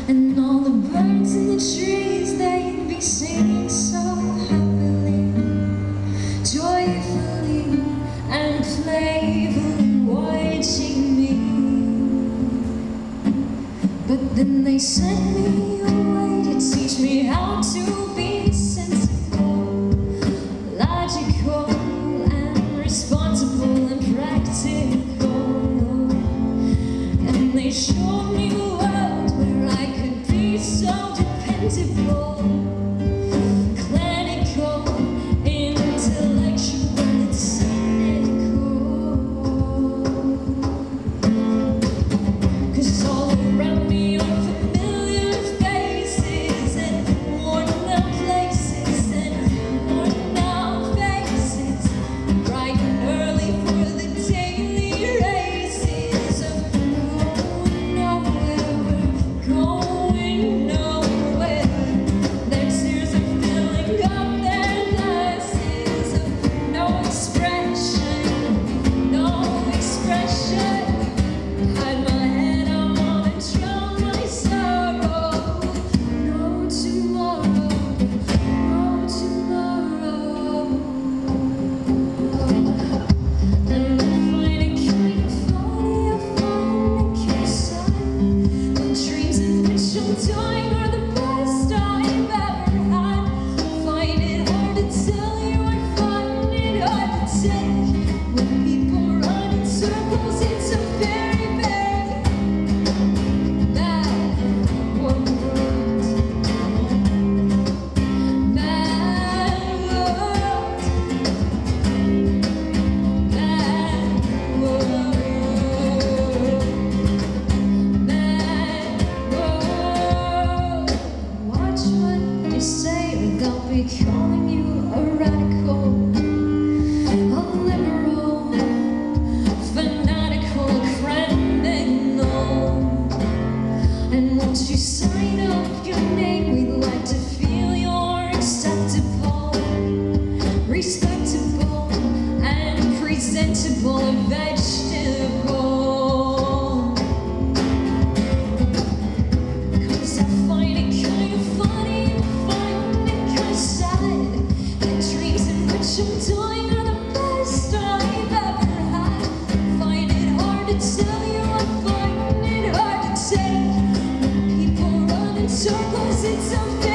And all the birds in the trees, they'd be singing so happily, joyfully and playfully watching me. But then they sent me away to teach me how to be sensible, logical and responsible and practical. And they showed me a world where I could be so dependable, clinical, intellectual and cynical. 'Cause all around me are familiar faces and worn-out places and worn-out faces, bright and early for the daily races of going nowhere, going nowhere. Their tears are filling up their glasses of no expression, no expression. Hide my head, I wanna drown my sorrow. No tomorrow, no tomorrow. And I find it kind of funny, I find it kind of sad. The dreams in which I'm dying are the best I've ever had. I find it hard to tell you, I find it hard to take. When people run in circles, it's a very bad world. Bad world. Bad world. Bad world. Watch what you say, or they'll be calling you a radical, a liberal, fanatical, criminal. And once you sign up your name, we'd like to feel you're acceptable, respectable, and presentable, a vegetable. 'Cause I find it kind of funny, I find it kind of sad. The dreams in which I'm dying are the best I've ever had. I find it hard to tell you, I find it hard to take. When people run in circles, it's unfair.